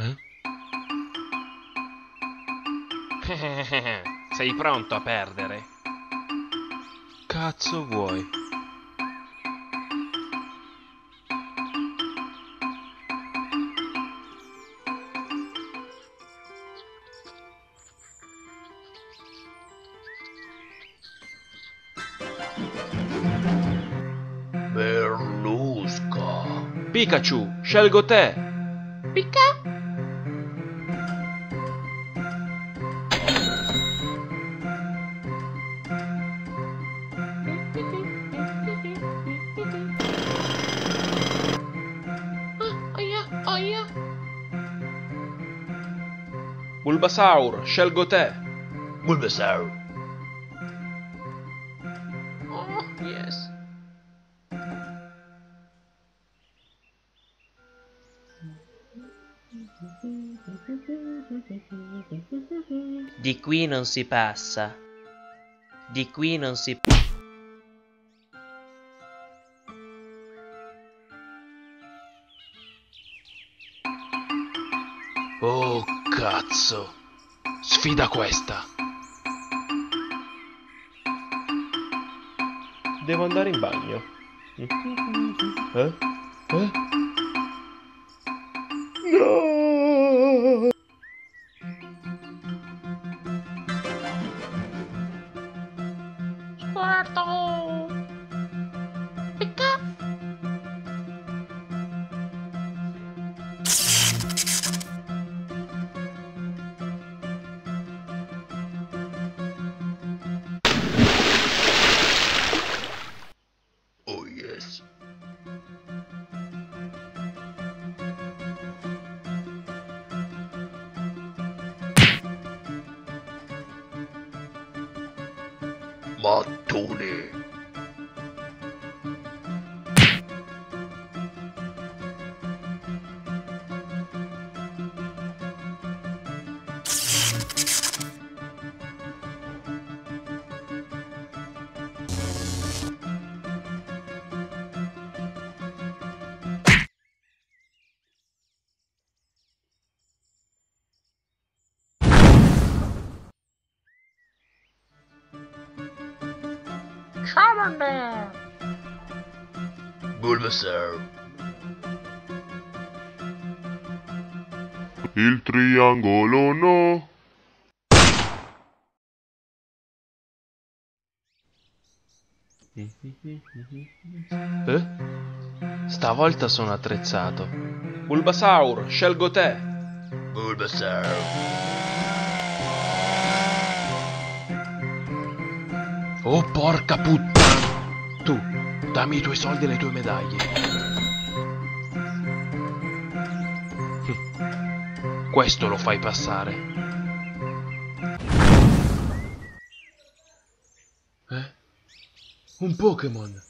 Eh? Sei pronto a perdere? Cazzo vuoi? Berlusca. Pikachu, scelgo te! Picca. Oia, oia. Bulbasaur, scelgo te! Bulbasaur. Oh, yes. Di qui non si passa. Di qui non si... Oh, cazzo! Sfida questa! Devo andare in bagno. Eh? Eh? No! Squirtle. Picca. Oh, yes. Mattone. Charmander. Bulbasaur. Il triangolo no. Eh? Stavolta sono attrezzato. Bulbasaur, scelgo te! Bulbasaur. Oh, porca puttana! Tu, dammi i tuoi soldi e le tue medaglie. Questo lo fai passare. Eh? Un Pokémon.